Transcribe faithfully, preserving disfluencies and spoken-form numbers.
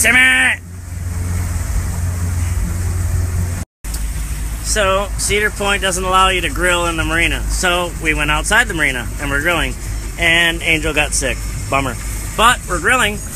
Timmy! So, Cedar Point doesn't allow you to grill in the marina. So, we went outside the marina and we're grilling. And Angel got sick. Bummer. But we're grilling